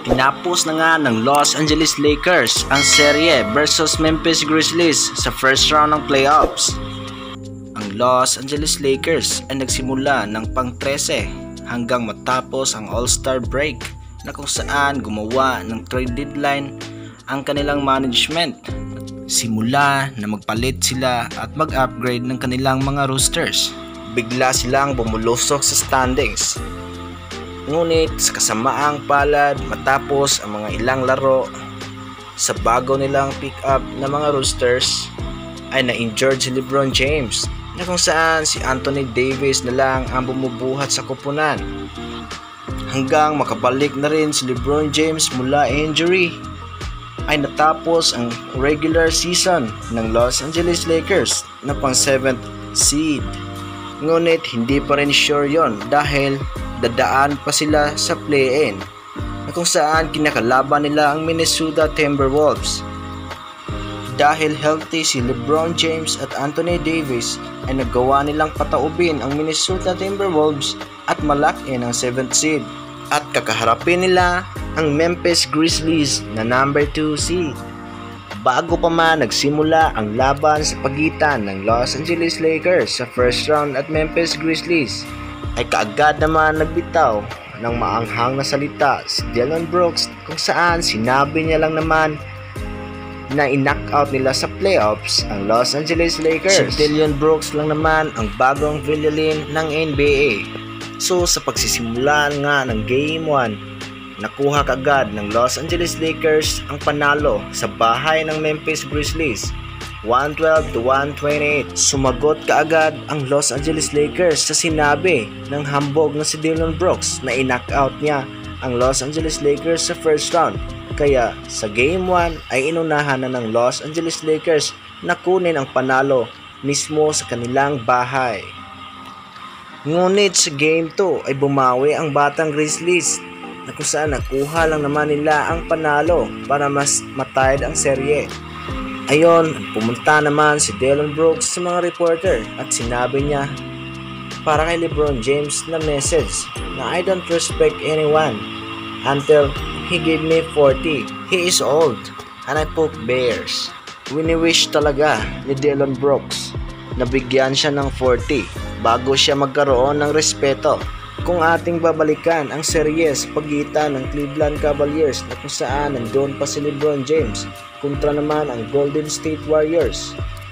Tinapos na nga ng Los Angeles Lakers ang serye versus Memphis Grizzlies sa first round ng playoffs. Ang Los Angeles Lakers ay nagsimula ng pang-13 hanggang matapos ang All-Star break na kung saan gumawa ng trade deadline ang kanilang management. Simula na magpalit sila at mag-upgrade ng kanilang mga rosters. Bigla silang bumulusok sa standings. Ngunit sa kasamaang palad matapos ang mga ilang laro sa bago nilang pick-up na mga roosters ay na-injured si LeBron James na kung saan si Anthony Davis na lang ang bumubuhat sa koponan hanggang makabalik na rin si LeBron James mula injury ay natapos ang regular season ng Los Angeles Lakers na pang 7th seed. Ngunit hindi pa rin sure yon dahil dadaan pa sila sa play-in na kung saan kinakalaban nila ang Minnesota Timberwolves. Dahil healthy si LeBron James at Anthony Davis ay nagawa nilang pataubin ang Minnesota Timberwolves at malakin ang 7th seed at kakaharapin nila ang Memphis Grizzlies na number 2 seed. Bago pa man nagsimula ang laban sa pagitan ng Los Angeles Lakers sa first round at Memphis Grizzlies ay kaagad naman nagbitaw ng maanghang na salita si Dillon Brooks kung saan sinabi niya lang naman na i-knockout nila sa playoffs ang Los Angeles Lakers. Si Dillon Brooks lang naman ang bagong villain ng NBA. So sa pagsisimula nga ng Game 1, nakuha kaagad ng Los Angeles Lakers ang panalo sa bahay ng Memphis Grizzlies 112-128. Sumagot kaagad ang Los Angeles Lakers sa sinabi ng hambog na si Dillon Brooks na i-knockout niya ang Los Angeles Lakers sa first round. Kaya sa Game 1 ay inunahan na ng Los Angeles Lakers na kunin ang panalo mismo sa kanilang bahay. Ngunit sa Game 2 ay bumawi ang batang Grizzlies na kung saan nakuha lang naman nila ang panalo para mas matayad ang serye. Ayon, pumunta naman si Dillon Brooks sa mga reporter at sinabi niya para kay LeBron James na message na I don't respect anyone until he gave me 40. He is old and I poke bears. Wini-wish talaga ni Dillon Brooks na bigyan siya ng 40 bago siya magkaroon ng respeto. Kung ating babalikan ang serye sa pagitan ng Cleveland Cavaliers na kung saan nandoon pa si LeBron James kontra naman ang Golden State Warriors.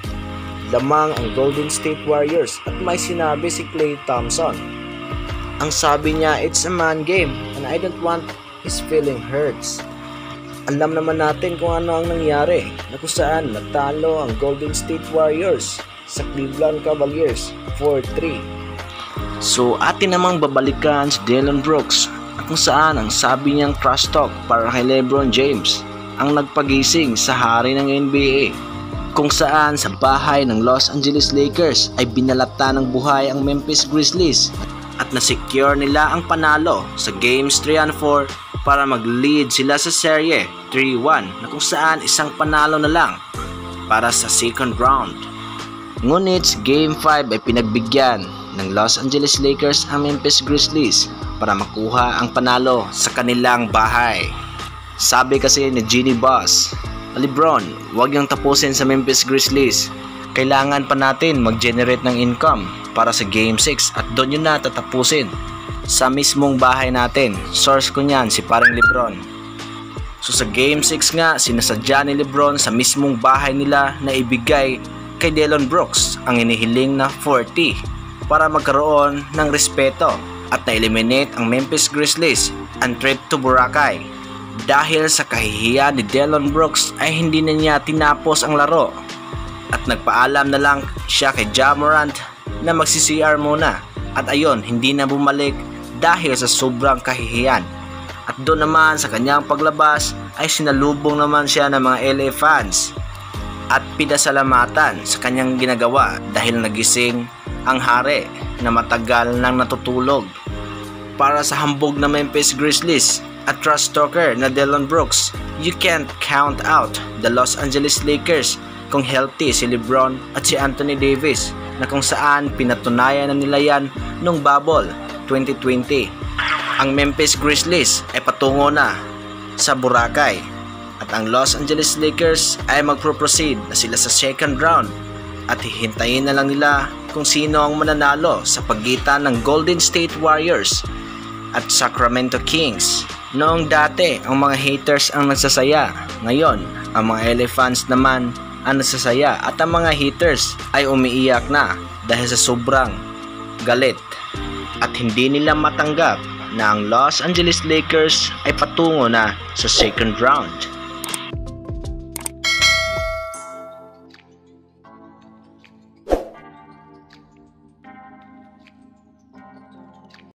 Lamang ang Golden State Warriors at may sinabi si Klay Thompson. Ang sabi niya, it's a man game and I don't want his feeling hurts. Alam naman natin kung ano ang nangyari na kung saan natalo ang Golden State Warriors sa Cleveland Cavaliers 4-3. So atin namang babalikan si Dillon Brooks kung saan ang sabi niyang trash talk para kay LeBron James ang nagpagising sa hari ng NBA. Kung saan sa bahay ng Los Angeles Lakers ay binalata ng buhay ang Memphis Grizzlies at nasecure nila ang panalo sa Games 3 and 4 para mag-lead sila sa serye 3-1 na kung saan isang panalo na lang para sa second round. Ngunit sa Game 5 ay pinagbigyan ng Los Angeles Lakers ang Memphis Grizzlies para makuha ang panalo sa kanilang bahay. Sabi kasi ni Jeanie Buss, LeBron, huwag niyong tapusin sa Memphis Grizzlies. Kailangan pa natin mag-generate ng income para sa Game 6 at doon yun na tatapusin sa mismong bahay natin. Source ko niyan si parang LeBron. So sa Game 6 nga, sinasadya ni LeBron sa mismong bahay nila na ibigay kay Dillon Brooks ang inihiling na 40 para magkaroon ng respeto at na-eliminate ang Memphis Grizzlies ang trip to Boracay. Dahil sa kahihiyan ni Dillon Brooks ay hindi na niya tinapos ang laro at nagpaalam na lang siya kay Ja Morant na magsi-CR muna at ayon hindi na bumalik dahil sa sobrang kahihiyan. At doon naman sa kanyang paglabas ay sinalubong naman siya ng mga LA fans at pinasalamatan sa kanyang ginagawa dahil nagising ang hari na matagal nang natutulog. Para sa hambog na Memphis Grizzlies at trash talker na Dillon Brooks, you can't count out the Los Angeles Lakers kung healthy si LeBron at si Anthony Davis na kung saan pinatunayan na nila yan nung bubble 2020. Ang Memphis Grizzlies ay patungo na sa Boracay. At ang Los Angeles Lakers ay magpro-proceed na sila sa second round at hihintayin na lang nila kung sino ang mananalo sa pagitan ng Golden State Warriors at Sacramento Kings. Noong dati, ang mga haters ang nagsasaya. Ngayon, ang mga LA fans naman ang nagsasaya at ang mga haters ay umiiyak na dahil sa sobrang galit at hindi nila matanggap na ang Los Angeles Lakers ay patungo na sa second round.